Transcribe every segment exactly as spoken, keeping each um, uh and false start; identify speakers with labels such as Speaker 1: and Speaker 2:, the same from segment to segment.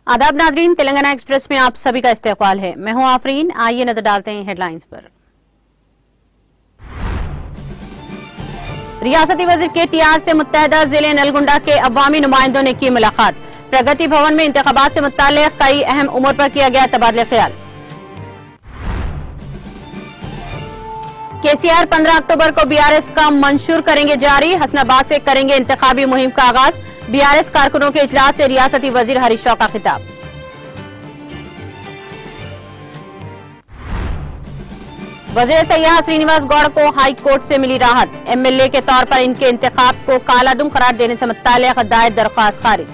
Speaker 1: आदाब Nadreen, Telangana express में आप सभी का इस्तकबाल है। मैं हूं आफरीन। आइए नजर डालते हैं हेडलाइंस पर। रियासती वजीर के टी आर से मुत्तहदा जिले नलगुंडा के अवामी नुमाइंदों ने की मुलाकात। प्रगति भवन में इंतखाबात से मुत्ताल्लिक कई अहम उमूर पर किया गया तबादला ख्याल। के सी आर पंद्रह अक्टूबर को बी आर एस का मंशूर करेंगे जारी। हसनाबाद से करेंगे इंतखाबी मुहिम का आगाज। बी आर एस कारकुनों के इजलास से रियासती वजीर हरीश राव का खिताब। वजीर सयाह श्रीनिवास गौड़ को हाई कोर्ट से मिली राहत। एम एल ए के तौर पर इनके इंतखाब को कालादुम करार देने से मुत्ताल्लिक दायर दरख्वास्त खारिज।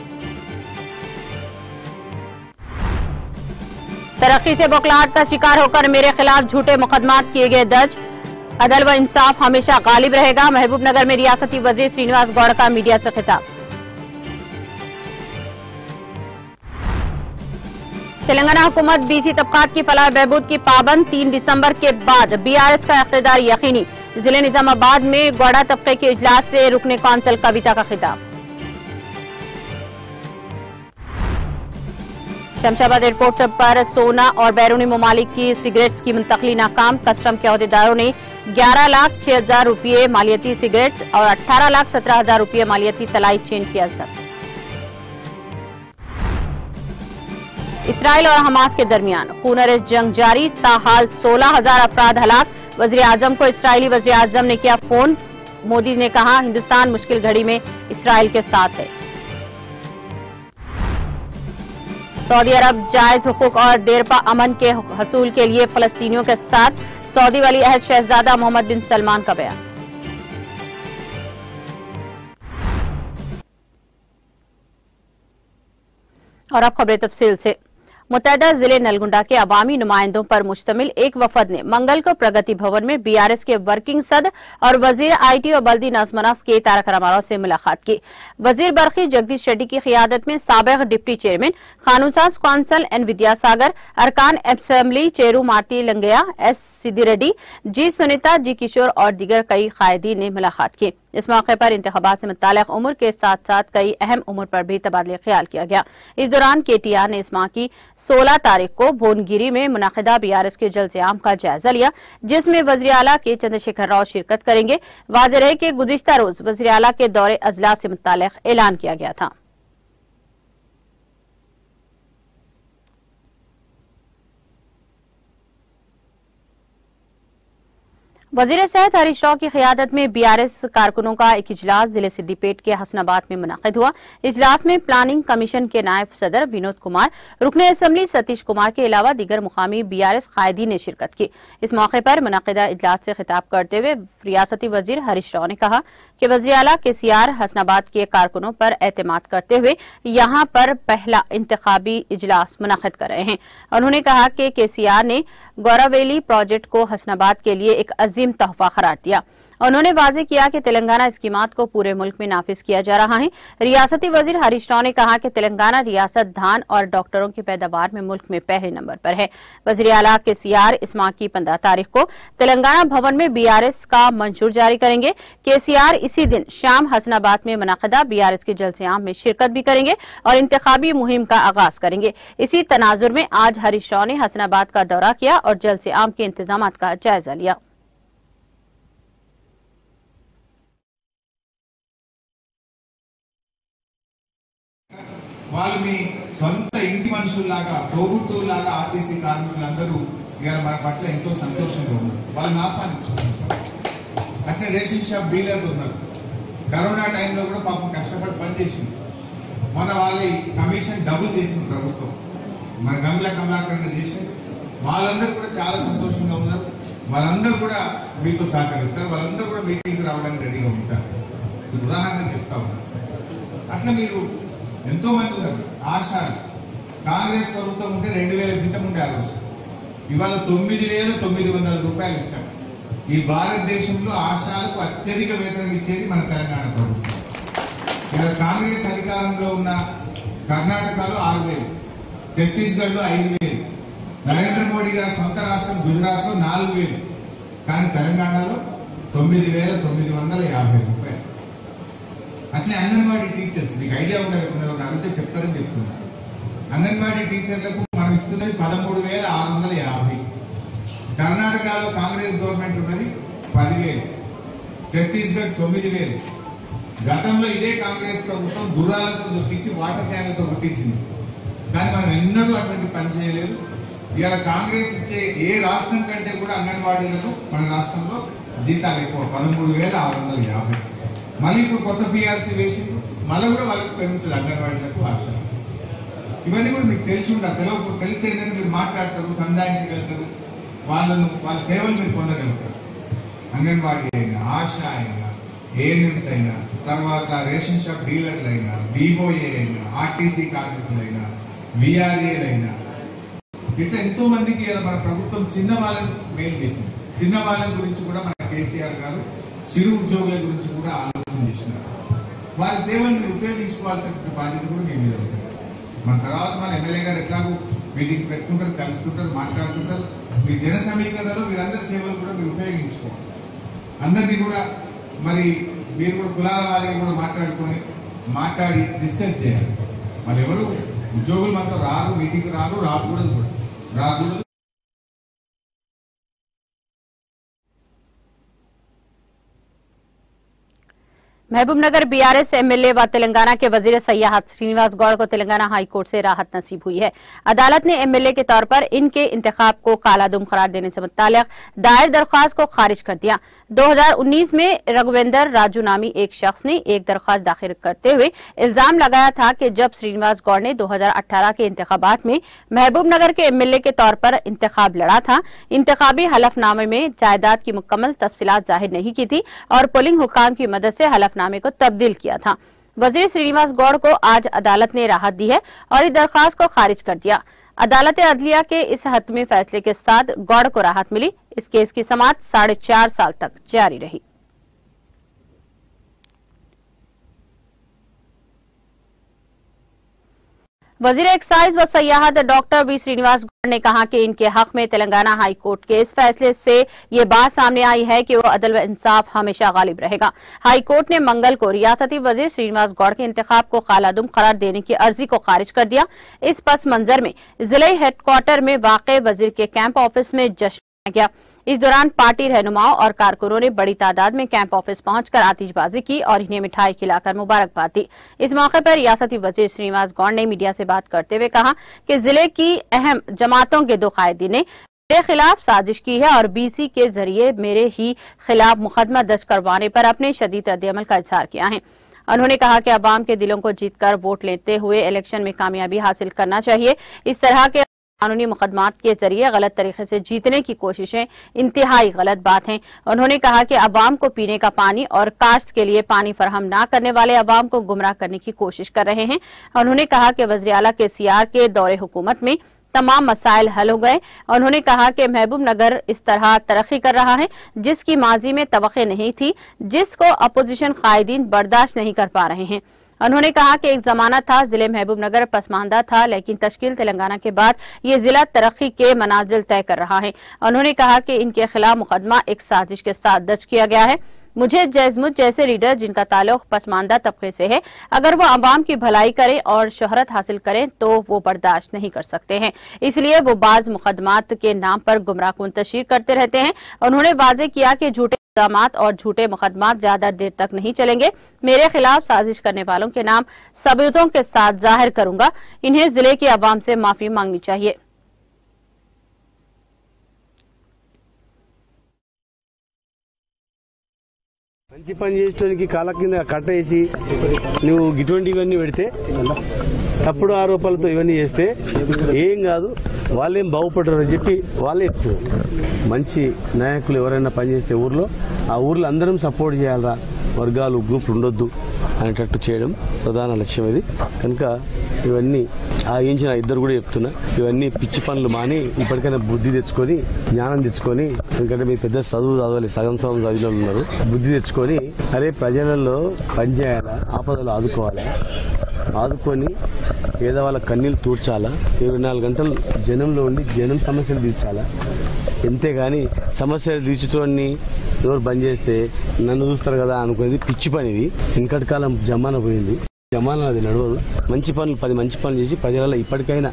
Speaker 1: तरक्की से बौखलाहट का शिकार होकर मेरे खिलाफ झूठे मुकदमात किए गए दर्ज। अदल व इंसाफ हमेशा गालिब रहेगा। महबूब नगर में रियासती वजीर श्रीनिवास गौड़ का मीडिया से खिताब। तेलंगाना हुकूमत बीसी तबकात की फलाह बहबूद की पाबंद। तीन दिसंबर के बाद बी आर एस का इख्तियार यकीनी। जिले निजामाबाद में गौड़ा तबके के इजलास से रुकने कौंसल कविता का खिताब। शमशाबाद एयरपोर्ट पर सोना और बैरूनी ममालिक की सिगरेट्स की मुंतकली नाकाम। कस्टम के अहदेदारों ने ग्यारह लाख छह हजार रूपये मालियती सिगरेट्स और अठारह लाख सत्रह हजार रूपये मालियती तलाई चेन किया जब्त। इसराइल और हमास के दरमियान खूनरेज जंग जारी। ताहाल सोलह हजार अफराद हलाक। वजीर आजम को इसराइली वजीर आजम ने किया फोन। मोदी ने कहा हिंदुस्तान मुश्किल घड़ी में इसराइल के साथ है। सऊदी अरब जायज हुकूक और देरपा अमन के हसूल के लिए फलस्तीनियों के साथ। सऊदी वली अहद शहजादा मोहम्मद बिन सलमान का बयान। और अब खबरें तफसील से। मुत्तहदा जिले नलगुंडा के अवामी नुमाइंदों पर मुश्तमिल एक वफद ने मंगल को प्रगति भवन में बी आर एस के वर्किंग सदर और वजीर आई टी और बल्दी नज़्म-ओ-नस्क के तारक रामाराव से मुलाकात की। वजीर बरखी जगदीश रेड्डी की क़ियादत में साबिक़ डिप्टी चेयरमैन कानूनसाज कौंसल एन विद्यासागर, अरकान assembly Chirumarthi Lingaiah, S Siddhi Reddy, G Sunitha, G Kishore और दीगर कई कायदीन ने मुलाकात की। इस मौके पर इंतखाबात से मुत्ताल्लिक उमूर के साथ साथ कई अहम उमूर पर भी तबादला ख्याल किया गया। इस दौरान के टी आर ने इस माह की सोलह तारीख को भुवनगिरी में मुनाकिदा बी आर एस के जलसे-आम का जायजा लिया, जिसमें वज़ीर आला के चंद्रशेखर राव शिरकत करेंगे। वाज़ेह रहे कि गुज़िश्ता रोज वज़ीर आला के दौरे अजलास से मुत्ताल्लिक ऐलान किया गया था। वजीर सेहत हरीश राव की क़ियादत में बी आर एस कारकुनों का एक इजलास जिले सिद्दीपेट के हसनाबाद में मुनक़िद हुआ। इजलास में प्लानिंग कमीशन के नायब सदर विनोद कुमार, रुकने असेंबली सतीश कुमार के अलावा दीगर मुकामी बी आर एस कायदीन ने शिरकत की। इस मौके पर मुनक़िदा इजलास से खिताब करते हुए रियासती वजीर हरीश राव ने कहा कि वज़ीर आला के सी आर हसनाबाद के कारकुनों पर एतमाद करते हुए यहाँ पर पहला इंतखाबी इजलास मुनक़िद कर रहे हैं। उन्होंने कहा कि के सी आर ने गौरावेली प्रोजेक्ट को हसनाबाद के लिए एक अजीम तोहफा करार दिया। उन्होंने वाज़ेह किया कि तेलंगाना स्कीमात को पूरे मुल्क में नाफिज किया जा रहा है। रियासती वजीर हरीश राव ने कहा कि तेलंगाना रियासत धान और डॉक्टरों की पैदावार में मुल्क में पहले नंबर पर है। वज़ीर आला के सी आर इस माह की पंद्रह तारीख को तेलंगाना भवन में बी आर एस का मंशूर जारी करेंगे। के सी आर इसी दिन शाम हसनाबाद में मुनाकिदा बी आर एस के जलसे-आम में शिरकत भी करेंगे और इंतखाबी मुहिम का आगाज करेंगे। इसी तनाजुर में आज हरीश राव ने हसनाबाद का दौरा किया और जलसे-आम के इंतजामात का जायजा लिया।
Speaker 2: వాళ్ళు మీ సొంత ఇంటి మనుషుల్లాగా తోబుట్టులాగా ఆర్టీసీ కార్మికులందరూ ఇవాళ మన పట్ల ఎంతో సంతోషంగా ఉన్నారు. వాళ్ళని ఆహ్వానించారు. అట్లే రేషన్ షాప్ డీలర్లు ఉన్నారు. కరోనా టైంలో కూడా పాపం కష్టపడి పనిచేసింది. మన వాళ్ళ కమిషన్ డబుల్ చేసింది ప్రభుత్వం. మన గంగుల కమలాకరణ చేసింది. వాళ్ళందరూ కూడా చాలా సంతోషంగా ఉన్నారు. వాళ్ళందరూ కూడా మీతో సహకరిస్తారు. వాళ్ళందరూ కూడా మీటింగ్కి రావడానికి రెడీగా ఉంటారు. ఉదాహరణకు చెప్తా ఉన్నారు. అట్లా మీరు ఎంతో మంది ఉన్నారు. ఆశాలు కాంగ్రెస్ ప్రభుత్వం ఉంటే రెండు వేల జీతం ఉండే ఆ రోజు. ఇవాళ తొమ్మిది వేల తొమ్మిది వందల రూపాయలు ఇచ్చాం. ఈ భారతదేశంలో ఆశాలకు అత్యధిక వేతనం ఇచ్చేది మన తెలంగాణ ప్రభుత్వం. ఇవాళ కాంగ్రెస్ అధికారంలో ఉన్న కర్ణాటకలో ఆరు వేలు, ఛత్తీస్గఢ్లో ఐదు వేలు, నరేంద్ర మోడీ గారి సొంత రాష్ట్రం గుజరాత్లో నాలుగు వేలు, కానీ తెలంగాణలో తొమ్మిది వేల తొమ్మిది వందల యాభై రూపాయలు. అట్లే అంగన్వాడీ టీచర్స్ మీకు ఐడియా ఉండదు, అడిగితే చెప్తారని చెప్తున్నారు. అంగన్వాడీ టీచర్లకు మనం ఇస్తున్నది పదమూడు వేల ఆరు వందల యాభై కర్ణాటకలో కాంగ్రెస్ గవర్నమెంట్ ఉన్నది పదివేలు ఛత్తీస్గఢ్ తొమ్మిది వేలు గతంలో ఇదే కాంగ్రెస్ ప్రభుత్వం గుర్రాలతో దొక్కించి వాటర్ క్యాన్లతో గుర్తించింది కానీ మనం ఎన్నడూ అటువంటి పని చేయలేదు ఇవాళ కాంగ్రెస్ ఇచ్చే ఏ రాష్ట్రం కంటే కూడా అంగన్వాడీలకు మన రాష్ట్రంలో జీతాలు ఎక్కువ పదమూడు వేల ఆరు వందల యాభై మళ్ళీ ఇప్పుడు కొత్త పిఆర్సీ వేసింది మళ్ళీ కూడా వాళ్ళకి పెరుగుతుంది అంగన్వాడీలకు ఆశ ఇవన్నీ కూడా మీకు తెలిసి ఉండాలి తెలియదు తెలిస్తే ఏంటంటే మీరు మాట్లాడతారు సంధానించగలుగుతారు వాళ్ళను వాళ్ళ సేవలు మీరు పొందగలుగుతారు అంగన్వాడీ అయినా ఆశ అయినా ఏఎన్ఎంస్ అయినా తర్వాత రేషన్ షాప్ డీలర్లు అయినా బీఓఏ అయినా ఆర్టీసీ కార్మికులైనా విఆర్ఏలైనా ఇట్లా ఎంతో మందికి మన ప్రభుత్వం చిన్న వాళ్ళని మేలు చేసింది చిన్న వాళ్ళ గురించి కూడా మన కేసీఆర్ గారు చిరు ఉద్యోగుల గురించి కూడా ఆలోచన చేసినారు వారి సేవలను మీరు ఉపయోగించుకోవాల్సిన బాధ్యత కూడా మీ మీద ఉంటుంది మన తర్వాత మన ఎమ్మెల్యే గారు ఎట్లాగో మీటింగ్స్ పెట్టుకుంటారు కలుస్తుంటారు మాట్లాడుతుంటారు మీ జన సమీకరణలో మీరందరి సేవలు కూడా మీరు ఉపయోగించుకోవాలి అందరినీ కూడా మరి మీరు కూడా కులాల వారిగా కూడా మాట్లాడుకొని మాట్లాడి డిస్కస్ చేయాలి మరి ఎవరు ఉద్యోగులు మనతో రారు మీటింగ్ రారు రాకూడదు కూడా రాకూడదు
Speaker 1: महबूबनगर बीआरएस एमएलए व तेलंगाना के वजीर सयाहत श्रीनिवास गौड़ को तेलंगाना हाई कोर्ट से राहत नसीब हुई है। अदालत ने एमएलए के तौर पर इनके इंतखाब को कालादुम करार देने से मुताल्लिक दायर दरख्वास्त को खारिज कर दिया। दो हज़ार उन्नीस में रघुवेंद्र राजू नामी एक शख्स ने एक दरख्वास्त दाखिल करते हुए इल्जाम लगाया था कि जब श्रीनिवास गौड़ ने दो हज़ार अठारह के इंतखाबात में महबूबनगर के एमएलए के तौर पर इंतखाब लड़ा था, इंतखाबी हलफनामे में जायदाद की मुकम्मल तफसीलात जाहिर नहीं की थी और पोलिंग हुकाम की मदद से हलफनामे को तब्दील किया था। वजीर श्रीनिवास गौड़ को आज अदालत ने राहत दी है और इस दरखास्त को खारिज कर दिया। अदालत अदलिया के इस हतमी फैसले के साथ गौड़ को राहत मिली। इस केस की समाअत साढ़े चार साल तक जारी रही। वजीर एक्साइज व सयाहत डॉक्टर वी श्रीनिवास गौड़ ने कहा कि इनके हक में तेलंगाना हाई कोर्ट के इस फैसले से ये बात सामने आई है कि वो अदल व इंसाफ हमेशा गालिब रहेगा। हाई कोर्ट ने मंगल को रियासती वजीर श्रीनिवास गौड़ के इंतखाब को कालादुम करार देने की अर्जी को खारिज कर दिया। इस पस मंजर में जिले हेडक्वार्टर में वाक़े वजीर के कैंप ऑफिस में जश्न गया। इस दौरान पार्टी रहनुमाओं और कारकुनों ने बड़ी तादाद में कैंप ऑफिस पहुंचकर आतिशबाजी की और इन्हें मिठाई खिलाकर मुबारकबाद दी। इस मौके पर रियासती वजीर श्रीनिवास गौड़ ने मीडिया से बात करते हुए कहा कि जिले की अहम जमातों के दो कायदीन ने मेरे खिलाफ साजिश की है और बीसी के जरिए मेरे ही खिलाफ मुकदमा दर्ज करवाने पर अपने शदीद रद्द-ए-अमल का इजहार किया है। उन्होंने कहा कि अवाम के दिलों को जीतकर वोट लेते हुए इलेक्शन में कामयाबी हासिल करना चाहिए। इस तरह के कानूनी मुकदमात के जरिए गलत तरीके से जीतने की कोशिशें इंतहाई गलत बात हैं। उन्होंने कहा कि अवाम को पीने का पानी और काश्त के लिए पानी फराहम न करने वाले अवाम को गुमराह करने की कोशिश कर रहे हैं। उन्होंने कहा कि वज़ीर आला के सीआर के दौरे हुकूमत में तमाम मसाइल हल हो गए। उन्होंने कहा कि महबूबनगर इस तरह तरक्की कर रहा है जिसकी माजी में तवक्को नहीं थी, जिसको अपोजिशन कायदीन बर्दाश्त नहीं कर पा रहे हैं। उन्होंने कहा कि एक जमाना था जिले महबूबनगर पसमानदा था, लेकिन तश्कील तेलंगाना के बाद ये जिला तरक्की के मनाजिल तय कर रहा है। उन्होंने कहा कि इनके खिलाफ मुकदमा एक साजिश के साथ दर्ज किया गया है। मुझे जैजमुज जैसे लीडर जिनका ताल्लुक पसमानदा तबके से है, अगर वो अवाम की भलाई करें और शोहरत हासिल करें तो वो बर्दाश्त नहीं कर सकते हैं, इसलिए वो बाज मुकदमात के नाम पर गुमराहकुन तशहीर करते रहते हैं। उन्होंने वाजे किया कि झूठे इल्जामात और झूठे मुकदमात ज्यादा देर तक नहीं चलेंगे। मेरे खिलाफ साजिश करने वालों के नाम सबूतों के साथ जाहिर करूंगा। इन्हें जिले की अवाम से माफी मांगनी चाहिए।
Speaker 3: మంచి పని చేసేటోనికి కాళ్ళ కింద కట్టేసి నువ్వు గిటువంటివన్నీ పెడితే తప్పుడు ఆరోపణలతో ఇవన్నీ చేస్తే ఏం కాదు, వాళ్ళేం బాగుపడరు అని చెప్పి వాళ్ళే చెప్తున్నారు. మంచి నాయకులు ఎవరైనా పనిచేస్తే ఊర్లో ఆ ఊర్లో అందరం సపోర్ట్ చేయాలరా, వర్గాలు గ్రూపులు ఉండొద్దు అనేటట్టు చేయడం ప్రధాన లక్ష్యం ఇది. కనుక ఇవన్నీ ఆ ఏంచిన ఇద్దరు కూడా చెప్తున్నా, ఇవన్నీ పిచ్చి పనులు మాని ఇప్పటికైనా బుద్ధి తెచ్చుకొని జ్ఞానం తెచ్చుకొని, ఎందుకంటే మీరు పెద్ద చదువు చదవాలి, సగం సగం చదివిన ఉన్నారు, బుద్ధి తెచ్చుకొని అరే ప్రజలలో పనిచేయాలా, ఆపదలు ఆదుకోవాలా, ఆదుకొని పేదవాళ్ళ కన్నీళ్ళు తూర్చాలా, ఇరవై నాలుగు గంటలు జనంలో ఉండి జనం సమస్యలు తీర్చాలా. అంతేగాని సమస్యలు తీర్చడాన్ని ఎవరు బంద్ చేస్తే నన్ను చూస్తారు కదా అనుకునేది పిచ్చి పని. ఇది వెనకటి కాలం జమానా పోయింది. జమానా అది నడవదు. మంచి పనులు పది మంచి పనులు చేసి ప్రజలలో ఇప్పటికైనా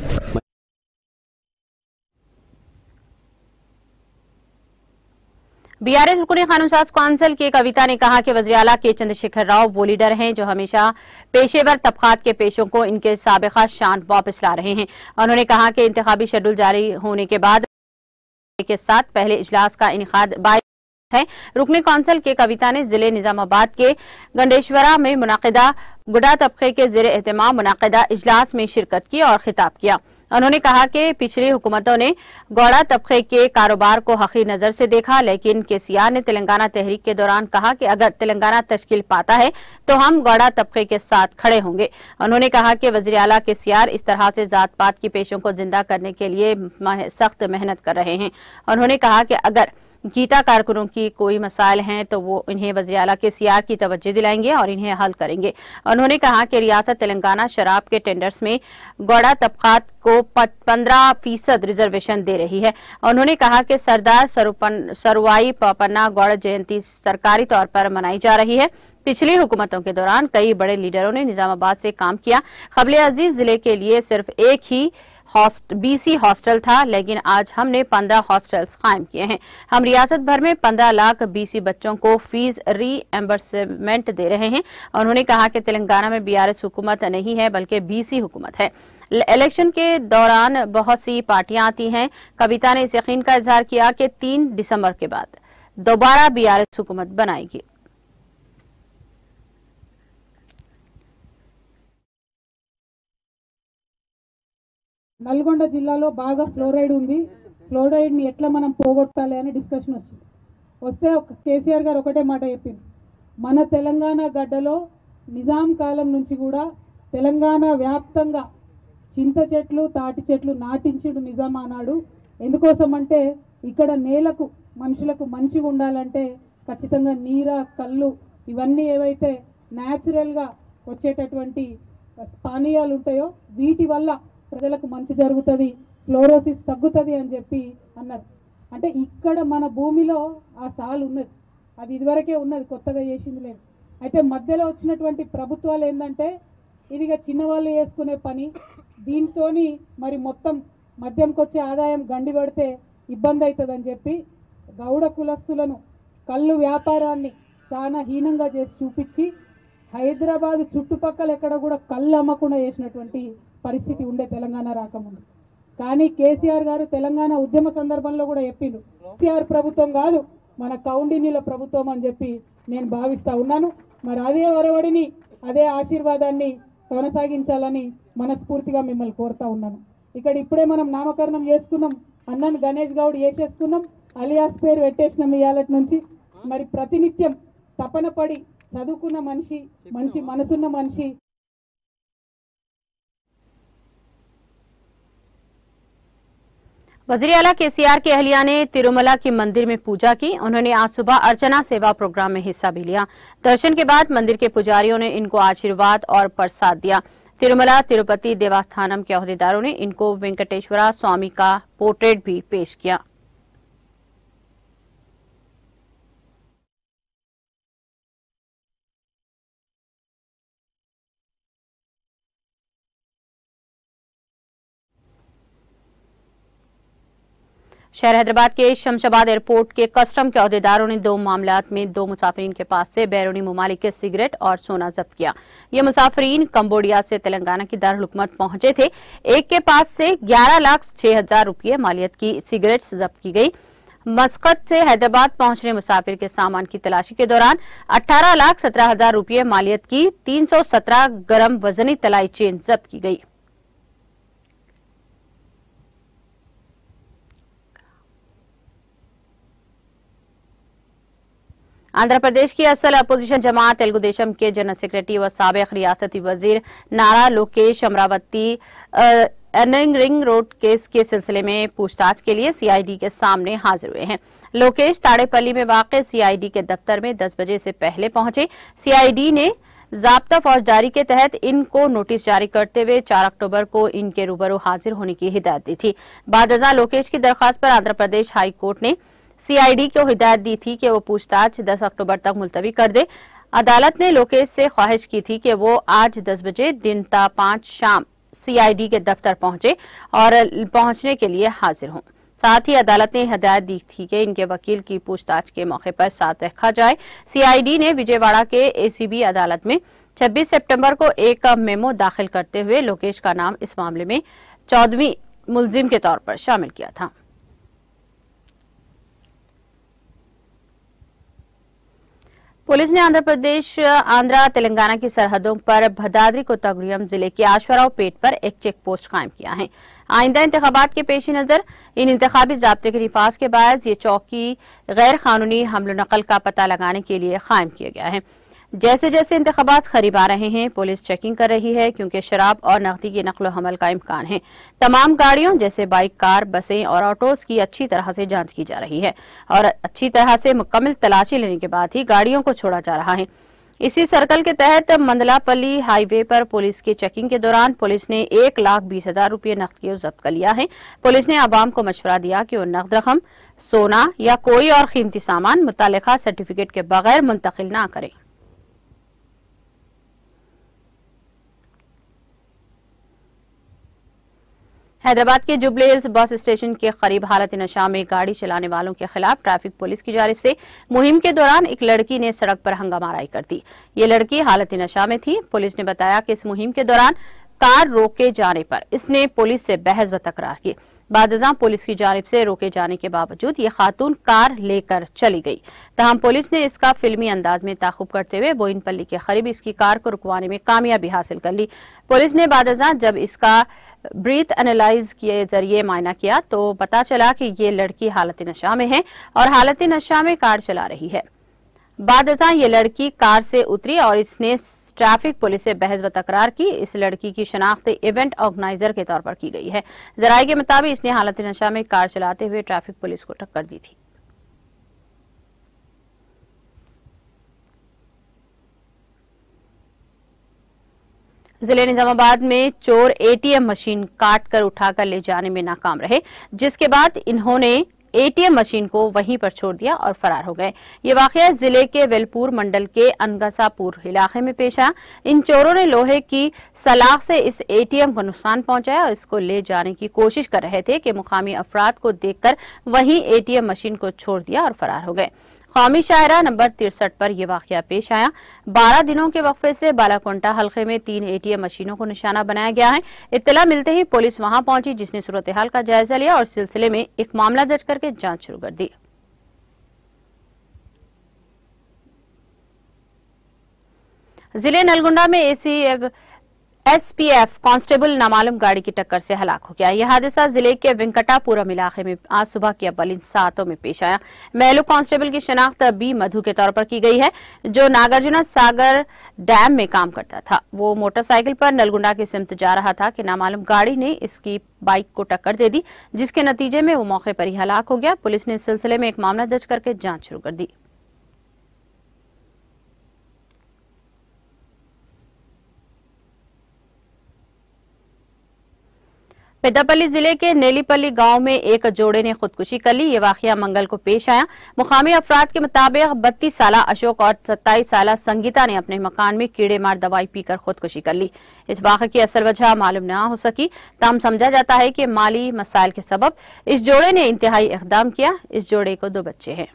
Speaker 1: बीआरएस रुकने कानूनसाज काउंसिल की कविता ने कहा कि वज़ीर आला के चंद्रशेखर राव वो लीडर हैं जो हमेशा पेशेवर तबकात के पेशों को इनके साबिका शान वापस ला रहे हैं। उन्होंने कहा कि इंतखाबी शेड्यूल जारी होने के बाद के साथ पहले इजलास का इनेकाद बाईस है। रुकने काउंसिल के कविता ने जिले निजामाबाद के गंडेश्वरा में मुनाकिदा गुडा तबके के जेर एहतमाम मुनाकिदा इजलास में शिरकत की और खिताब किया। उन्होंने कहा कि पिछली हुकूमतों ने गौड़ा तबके के कारोबार को हकी नजर से देखा, लेकिन केसीआर ने तेलंगाना तहरीक के दौरान कहा कि अगर तेलंगाना तश्कील पाता है तो हम गौड़ा तबके के साथ खड़े होंगे। उन्होंने कहा कि वज़ीर आला केसीआर इस तरह से जात पात की पेशों को जिंदा करने के लिए सख्त मेहनत कर रहे हैं। उन्होंने कहा कि अगर गीता कारकुनों की कोई मसाइल हैं तो वो इन्हें वज़ीर आला केसीआर की तवज्जो दिलाएंगे और इन्हें हल करेंगे। उन्होंने कहा कि रियासत तेलंगाना शराब के टेंडर्स में गौड़ा तबकात को पंद्रह फीसद रिजर्वेशन दे रही है। उन्होंने कहा कि सरदार सरुवाई पन्ना गौड़ जयंती सरकारी तौर पर मनाई जा रही है। पिछली हुकूमतों के दौरान कई बड़े लीडरों ने निजामाबाद से काम किया। क़ब्ले अजीज जिले के लिए सिर्फ एक ही बीसी हॉस्टल था, लेकिन आज हमने पंद्रह हॉस्टल्स कायम किए हैं। हम रियासत भर में पंद्रह लाख बीसी बच्चों को फीस रीएम्बर्समेंट दे रहे हैं। उन्होंने कहा कि तेलंगाना में बीआरएस हुकूमत नहीं है बल्कि बीसी हुकूमत है। इलेक्शन के दौरान बहुत सी पार्टियां आती हैं। कविता ने इस यकीन का इजहार किया कि तीन दिसंबर के बाद दोबारा बीआरएस हुकूमत बनाएगी।
Speaker 4: నల్గొండ జిల్లాలో బాగా ఫ్లోరైడ్ ఉంది. ఫ్లోరైడ్ ని ఎట్లా మనం పోగొట్టాలి అని డిస్కషన్ వచ్చింది. వస్తే కేసీఆర్ గారు ఒకటే మాట చెప్పింది, మన తెలంగాణ గడ్డలో నిజాం కాలం నుంచి కూడా తెలంగాణ వ్యాప్తంగా చింత చెట్లు తాటి చెట్లు నాటించుడు నిజాం అన్నాడు. ఎందుకోసం అంటే ఇక్కడ నేలకు మనుషులకు మంచిగా ఉండాలంటే ఖచ్చితంగా నీర కళ్ళు ఇవన్నీ ఏవైతే న్యాచురల్ గా వచ్చేటటువంటి పానీయాలు ఉంటాయో వీటి వల్ల ప్రజలకు మంచి జరుగుతుంది, ఫ్లోరోసిస్ తగ్గుతుంది అని చెప్పి అన్నారు. అంటే ఇక్కడ మన భూమిలో ఆ సాల్ ఉన్నది, అది ఇదివరకే ఉన్నది, కొత్తగా చేసింది లేదు. అయితే మధ్యలో వచ్చినటువంటి ప్రభుత్వాలు ఏంటంటే ఇదిగా చిన్నవాళ్ళు చేసుకునే పని, దీంతో మరి మొత్తం మద్యంకి వచ్చే ఆదాయం గండి పడితే ఇబ్బంది అవుతుందని చెప్పి గౌడ కులస్తులను కళ్ళు వ్యాపారాన్ని చాలా హీనంగా చేసి చూపించి హైదరాబాద్ చుట్టుపక్కల ఎక్కడ కూడా కళ్ళు అమ్మకుండా చేసినటువంటి పరిస్థితి ఉండే తెలంగాణ రాకముందు. కానీ కేసీఆర్ గారు తెలంగాణ ఉద్యమ సందర్భంలో కూడా చెప్పిండు, కేసీఆర్ ప్రభుత్వం కాదు మన కౌండిన్యుల ప్రభుత్వం అని చెప్పి నేను భావిస్తా ఉన్నాను. మరి అదే ఒరవడిని అదే ఆశీర్వాదాన్ని కొనసాగించాలని మనస్ఫూర్తిగా మిమ్మల్ని కోరుతా ఉన్నాను. ఇక్కడ ఇప్పుడే మనం నామకరణం చేసుకున్నాం, అన్నన్ గణేష్ గౌడ్ చేసేసుకున్నాం, అలియాస్ పేరు పెట్టేసినాం ఇయాలటి నుంచి. మరి ప్రతినిత్యం తపన పడి చదువుకున్న మనిషి, మంచి మనసున్న మనిషి.
Speaker 1: वज़ीर आला केसीआर की अहलिया ने तिरुमला के मंदिर में पूजा की। उन्होंने आज सुबह अर्चना सेवा प्रोग्राम में हिस्सा भी लिया। दर्शन के बाद मंदिर के पुजारियों ने इनको आशीर्वाद और प्रसाद दिया। तिरुमला तिरुपति देवस्थानम के अहदेदारों ने इनको वेंकटेश्वरा स्वामी का पोर्ट्रेट भी पेश किया। शहर हैदराबाद के शमशाबाद एयरपोर्ट के कस्टम के अहदेदारों ने दो मामलात में दो मुसाफिरीन के पास से बैरूनी ममालिक के सिगरेट और सोना जब्त किया। ये मुसाफिरीन कंबोडिया से तेलंगाना की दारुल-हुकूमत पहुंचे थे। एक के पास से ग्यारह लाख छह हजार रुपये मालियत की सिगरेट्स जब्त की गई। मस्कत से हैदराबाद पहुंचने मुसाफिर के सामान की तलाशी के दौरान अठारह लाख सत्रह हजार रुपये मालियत की तीन सौ सत्रह ग्राम वजनी तलाई चेन जब्त की गई। आंध्र प्रदेश की असल अपोजिशन जमात तेलुगु देशम के जनरल सेक्रेटरी व साबिक रियासती वजीर नारा लोकेश अमरावती अर्निंग रिंग रोड केस के सिलसिले में पूछताछ के लिए सीआईडी के सामने हाजिर हुए हैं। लोकेश ताड़ेपल्ली में वाक़ सीआईडी के दफ्तर में दस बजे से पहले पहुंचे। सीआईडी ने ज़ाब्ता फौजदारी के तहत इनको नोटिस जारी करते हुए चार अक्टूबर को इनके रूबरू हाजिर होने की हिदायत दी थी। बादजा लोकेश की दरख्वास्त पर आंध्र प्रदेश हाई कोर्ट ने सीआईडी को हिदायत दी थी कि वो पूछताछ दस अक्टूबर तक मुलतवी कर दे। अदालत ने लोकेश से ख्वाहिश की थी कि वो आज दस बजे दिन ता पांच शाम सीआईडी के दफ्तर पहुंचे और पहुंचने के लिए हाजिर हों। साथ ही अदालत ने हिदायत दी थी कि इनके वकील की पूछताछ के मौके पर साथ रखा जाए। सीआईडी ने विजयवाड़ा के एसीबी अदालत में छब्बीस सितंबर को एक मेमो दाखिल करते हुए लोकेश का नाम इस मामले में चौदहवीं मुलजिम के तौर पर शामिल किया था। पुलिस ने आंध्र प्रदेश आंध्रा तेलंगाना की सरहदों पर भद्राद्री कोत्तागुड़ेम जिले के आश्वाराव पेट पर एक चेक पोस्ट कायम किया है। आइंदा इंतखाबात के पेश नजर इन इंतखाबी जाब्ते के निफाज के बायस ये चौकी गैर कानूनी हमलो नकल का पता लगाने के लिए कायम किया गया है। जैसे जैसे इंतखाबात करीब आ रहे हैं, पुलिस चेकिंग कर रही है क्योंकि शराब और नकदी की नकलो हमल का इम्कान है। तमाम गाड़ियों जैसे बाइक, कार, बसें और ऑटोज की अच्छी तरह से जांच की जा रही है और अच्छी तरह से मुकम्मल तलाशी लेने के बाद ही गाड़ियों को छोड़ा जा रहा है। इसी सर्कल के तहत मंदलापल्ली हाईवे पर पुलिस की चेकिंग के दौरान पुलिस ने एक लाख बीस हजार रूपये नकद को जब्त कर लिया है। पुलिस ने आवाम को मशवरा दिया कि वो नकद रकम, सोना या कोई और कीमती सामान मुतल्लिका सर्टिफिकेट के बगैर मुंतकिल न करें। हैदराबाद के जुबली हिल्स बस स्टेशन के करीब हालत नशा में गाड़ी चलाने वालों के खिलाफ ट्रैफिक पुलिस की जानिब से मुहिम के दौरान एक लड़की ने सड़क पर हंगामाराई कर दी। ये लड़की हालत नशा में थी। पुलिस ने बताया कि इस मुहिम के दौरान कार रोके जाने पर इसने पुलिस से बहस व तकरार की। बादशाह पुलिस की जानिब से रोके जाने के बावजूद ये खातून कार लेकर चली गई। तहम पुलिस ने इसका फिल्मी अंदाज में ताकुब करते हुए बोइनपल्ली के करीब इसकी कार को रुकवाने में कामयाबी हासिल कर ली। पुलिस ने बादशाह जब इसका ब्रीथ एनालाइज के जरिए मायना किया तो पता चला कि ये लड़की हालत नशा में है और हालत नशा में कार चला रही है। बादशाह ये लड़की कार से उतरी और इसने ट्रैफिक पुलिस से बहस व तकरार की। इस लड़की की शनाख्त इवेंट ऑर्गेनाइजर के तौर पर की गई है। जराये के मुताबिक इसने हालत नशा में कार चलाते हुए ट्रैफिक पुलिस को टक्कर दी थी। जिले निजामाबाद में चोर एटीएम मशीन काट कर उठाकर ले जाने में नाकाम रहे, जिसके बाद इन्होंने एटीएम मशीन को वहीं पर छोड़ दिया और फरार हो गए। ये वाकया जिले के वेलपुर मंडल के अनगसापुर इलाके में पेश आया। इन चोरों ने लोहे की सलाख से इस एटीएम को नुकसान पहुंचाया और इसको ले जाने की कोशिश कर रहे थे कि मुकामी अफराद को देखकर वहीं एटीएम मशीन को छोड़ दिया और फरार हो गए। कौमी शायरा नंबर तिरसठ पर यह वाकया पेश आया। बारह दिनों के वक्फे से बालाकोंटा हल्के में तीन एटीएम मशीनों को निशाना बनाया गया है। इत्तला मिलते ही पुलिस वहां पहुंची, जिसने सूरत हाल का जायजा लिया और सिलसिले में एक मामला दर्ज करके जांच शुरू कर दी। जिले नलगुंडा में एसी एसपीएफ कांस्टेबल नामालूम गाड़ी की टक्कर से हलाक हो गया। यह हादसा जिले के वेंकटापुरम इलाके में आज सुबह के अव्वलिन सातों में पेश आया। महलू कांस्टेबल की शनाख्त बी मधु के तौर पर की गई है, जो नागार्जुना सागर डैम में काम करता था। वो मोटरसाइकिल पर नलगुंडा की सिमत जा रहा था कि नामालूम गाड़ी ने इसकी बाइक को टक्कर दे दी, जिसके नतीजे में वो मौके पर ही हलाक हो गया। पुलिस ने इस सिलसिले में एक मामला दर्ज करके जांच शुरू कर दी। पेद्दापल्ली जिले के नेलीपल्ली गांव में एक जोड़े ने खुदकुशी कर ली। ये वाकया मंगल को पेश आया। मुकामी अफराद के मुताबिक बत्तीस साल अशोक और सत्ताईस साल संगीता ने अपने मकान में कीड़े मार दवाई पीकर खुदकुशी कर ली। इस वाकये की असल वजह मालूम न हो सकी। ताम समझा जाता है कि माली मसाइल के सबब इस जोड़े ने इंतहाई इकदाम किया। इस जोड़े को दो बच्चे हैं।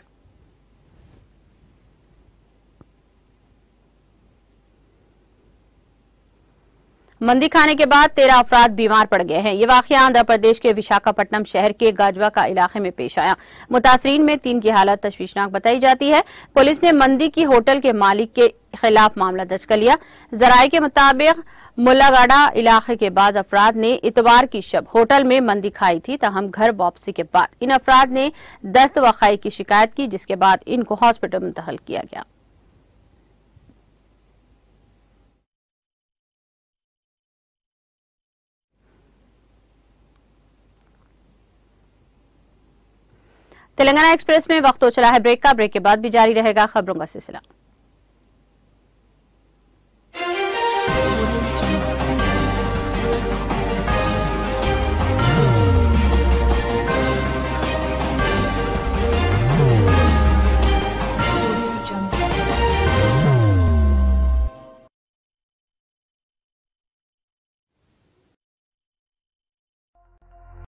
Speaker 1: मंदी खाने के बाद तेरह अफराद बीमार पड़ गए हैं। ये वाकया आंध्र प्रदेश के विशाखापट्टनम शहर के गाजवा का इलाके में पेश आया। मुतासरीन में तीन की हालत तशवीशनाक बताई जाती है। पुलिस ने मंदी की होटल के मालिक के खिलाफ मामला दर्ज कर लिया। जराये के मुताबिक मुल्लागाड़ा इलाके के बाद अफराद ने इतवार की शब होटल में मंदी खाई थी। तहम घर वापसी के बाद इन अफराद ने दस्त व खाई की शिकायत की, जिसके बाद इनको हॉस्पिटल मुंतकिल किया गया। तेलंगाना एक्सप्रेस में वक्त हो चला है ब्रेक का। ब्रेक के बाद भी जारी रहेगा खबरों का सिलसिला।